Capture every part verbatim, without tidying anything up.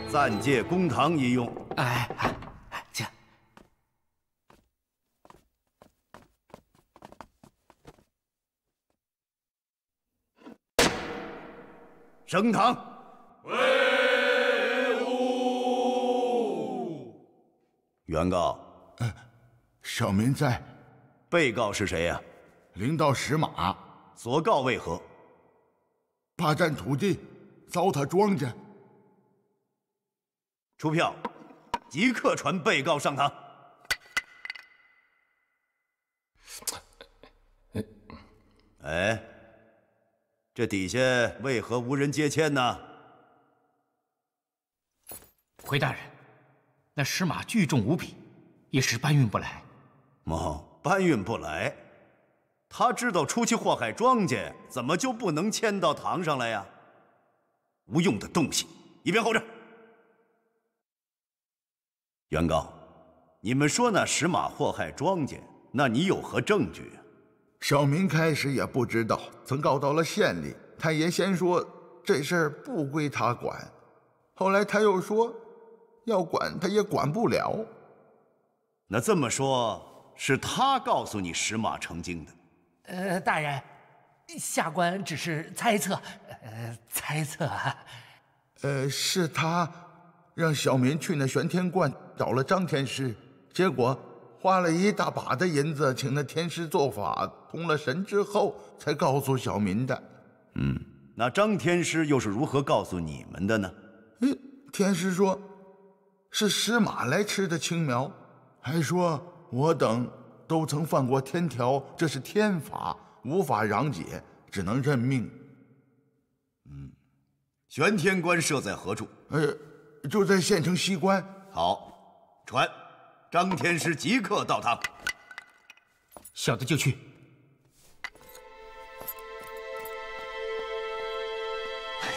暂借公堂一用。 哎哎哎，请。 升堂。 威武！ 原告， 呃，小民在。 被告是谁呀？ 领导石马。 所告为何？ 霸占土地，糟蹋庄稼。 出票，即刻传被告上堂。哎，这底下为何无人接签呢？ 回大人，那石马巨重无比，一时搬运不来。 哦，搬运不来。他知道出去祸害庄稼，怎么就不能迁到堂上来呀？无用的东西，一边候着。原告，你们说那石马祸害庄稼，那你有何证据啊？ 小民开始也不知道，曾告到了县里，他爷先说这事儿不归他管，后来他又说要管他也管不了。 那这么说，是他告诉你石马成精的？ 呃，大人，下官只是猜测，呃，猜测。 呃，是他让小民去那玄天观找了张天师，结果花了一大把的银子，请那天师做法，通了神之后，才告诉小民的。 嗯，那张天师又是如何告诉你们的呢？ 嗯，天师说，是石马来吃的青苗，还说我等都曾犯过天条，这是天法，无法攘解，只能认命。 嗯，玄天关设在何处？ 呃，就在县城西关。 好，传张天师即刻到堂。 小的就去。 哎呀，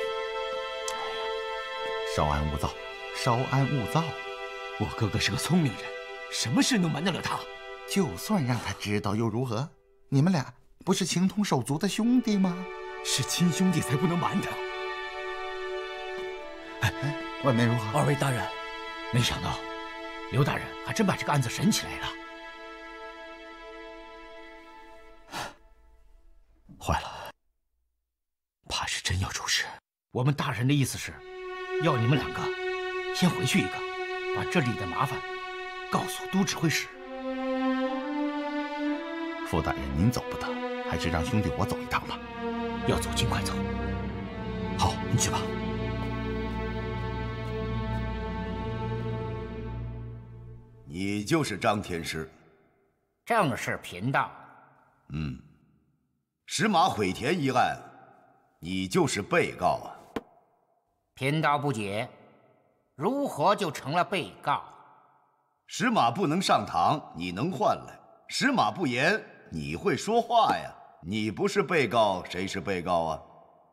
稍安勿躁，稍安勿躁。 我哥哥是个聪明人，什么事能瞒得了他？ 就算让他知道又如何？你们俩不是情同手足的兄弟吗？ 是亲兄弟才不能瞒他。 哎哎，外面如何？ 二位大人，没想到刘大人还真把这个案子审起来了。坏了，怕是真要出事。我们大人的意思是，要你们两个先回去一个，把这里的麻烦告诉都指挥使。 傅大人，您走不得，还是让兄弟我走一趟吧。 要走尽快走。好，你去吧。 你就是张天师？ 正是贫道。 嗯，石马毁田一案，你就是被告啊？ 贫道不解，如何就成了被告？ 石马不能上堂，你能换来；石马不言，你会说话呀。你不是被告，谁是被告啊？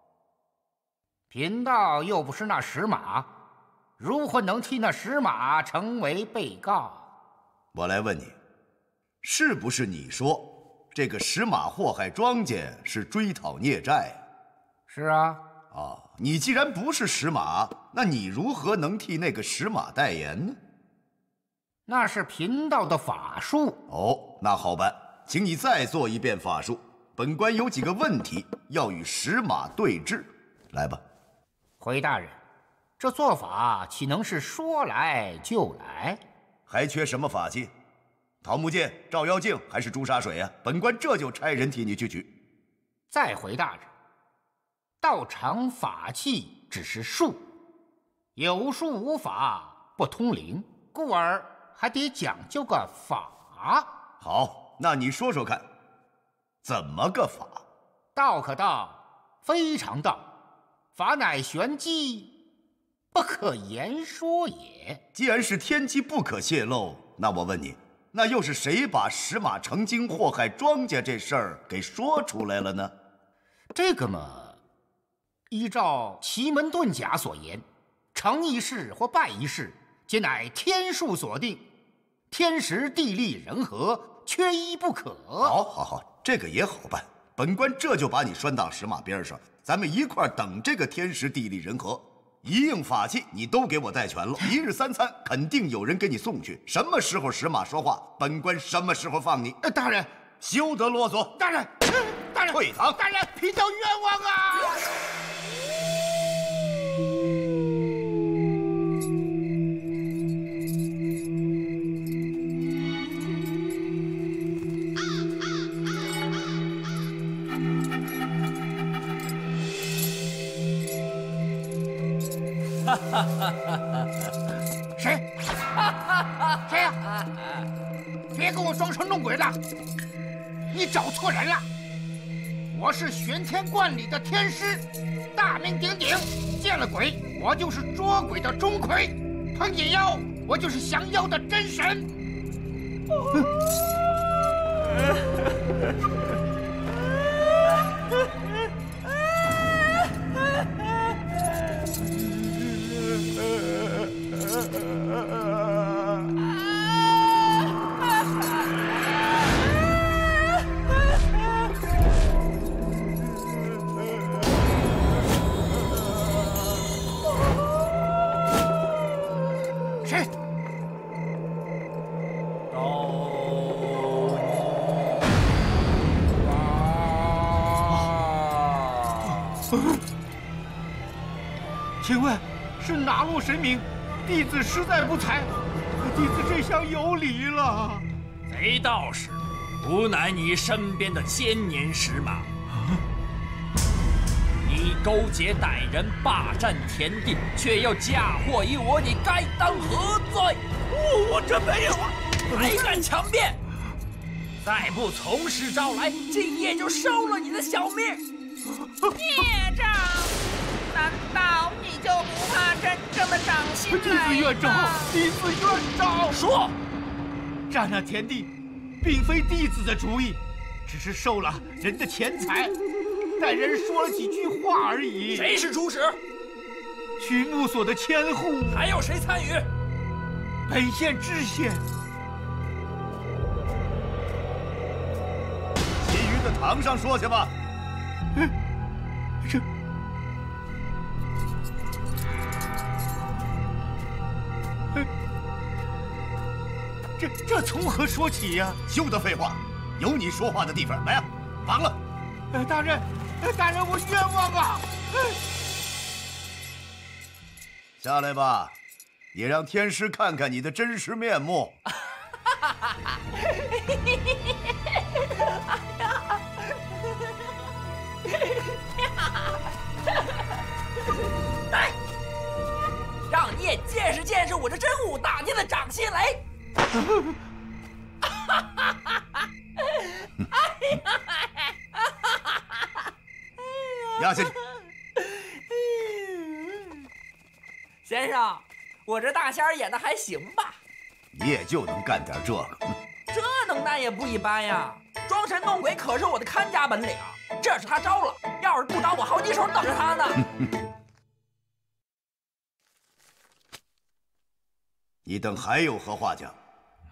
贫道又不是那石马，如何能替那石马成为被告？ 我来问你，是不是你说这个石马祸害庄稼是追讨孽债？ 是啊。 啊，你既然不是石马，那你如何能替那个石马代言呢？ 那是贫道的法术。 哦，那好办，请你再做一遍法术。本官有几个问题要与石马对峙，来吧。 回大人，这做法岂能是说来就来？ 还缺什么法器？桃木剑、照妖镜还是朱砂水啊？本官这就差人替你去取。 再回大人，道场法器只是术，有术无法不通灵，故而还得讲究个法。 好，那你说说看，怎么个法？ 道可道，非常道，法乃玄机，不可言说也。 既然是天机不可泄露，那我问你，那又是谁把石马成精祸害庄稼这事儿给说出来了呢？ 这个嘛，依照奇门遁甲所言，成一事或败一事，皆乃天数所定，天时地利人和，缺一不可。 好，好，好，这个也好办。本官这就把你拴到石马边上，咱们一块儿等这个天时地利人和。 一应法器你都给我带全了，一日三餐肯定有人给你送去。什么时候使马说话，本官什么时候放你。 呃，大人， 休得啰嗦！ 大人，大人， 退堂！ 大人，贫道冤枉啊！谁？谁呀？别跟我装神弄鬼的！你找错人了，我是玄天观里的天师，大名鼎鼎。见了鬼，我就是捉鬼的钟馗；碰见妖，我就是降妖的真神。请问是哪路神明？弟子实在不才，弟子这下有礼了。 贼道士，吾乃你身边的千年石马。你勾结歹人，霸占田地，却又嫁祸于我，你该当何罪？我我真没有啊！还敢强辩？再不从实招来，今夜就收了你的小命！ 孽障！难道你就不怕真正的掌心来？ 弟子愿招，弟子愿招。 说， 占那田地，并非弟子的主意，只是受了人的钱财，带人说了几句话而已。 谁是主使？ 曲目所的千户。 还有谁参与？ 本县知县。 其余的堂上说去吧。 嗯，这。这这从何说起呀？ 休得废话，有你说话的地方。来呀，绑了！ 呃，大人，呃，大人，我冤枉啊！ 下来吧，也让天师看看你的真实面目。 来，让你也见识见识我这真武大帝的掌心雷！ 压下去。 先生，我这大仙儿演的还行吧？ 你也就能干点这个， 这能耐也不一般呀！装神弄鬼可是我的看家本领，这是他招了，要是不招，我好几手等着他呢。 你等还有何话讲？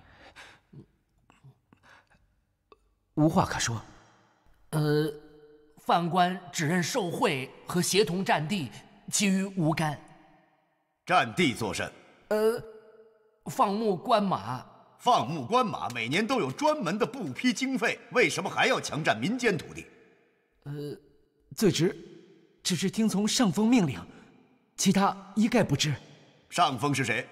无话可说。呃，犯官只认受贿和协同占地，其余无干。 占地作甚？ 呃，放牧官马。 放牧官马每年都有专门的布匹经费，为什么还要强占民间土地？ 呃，罪职只是听从上峰命令，其他一概不知。 上峰是谁？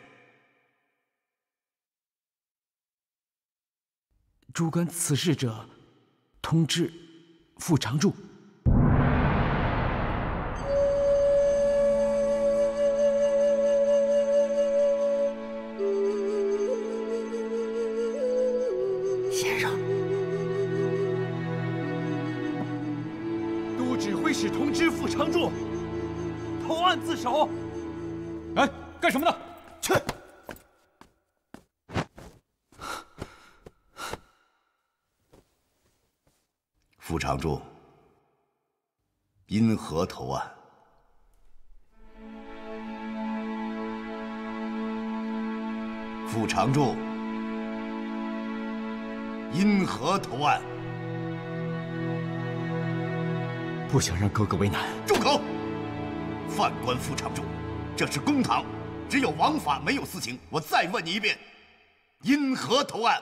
主管此事者，通知傅常柱。 先生，都指挥使通知傅常柱，投案自首。 哎，干什么呢？ 去！傅常柱，因何投案？傅常柱，因何投案？ 不想让哥哥为难。 住口！犯官傅常柱， 这是公堂，只有王法，没有私情。我再问你一遍，因何投案？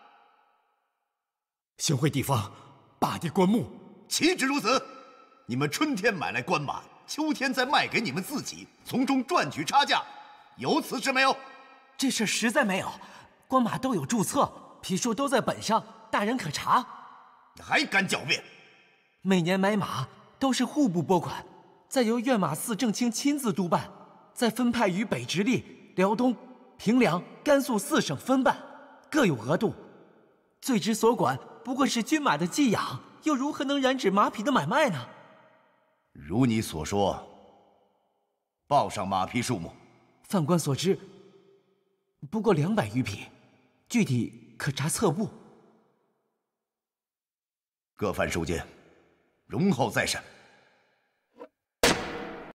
幸会地方霸地棺木， 岂止如此！你们春天买来官马，秋天再卖给你们自己，从中赚取差价，有此事没有？ 这事实在没有，官马都有注册，批数都在本上，大人可查。 你还敢狡辩？ 每年买马都是户部拨款，再由院马司正卿亲自督办，再分派于北直隶、辽东、平凉、甘肃四省分办，各有额度。罪之所管不过是军马的寄养，又如何能染指马匹的买卖呢？ 如你所说，报上马匹数目。 犯官所知，不过两百余匹，具体可查册簿。 各犯收监，容后再审。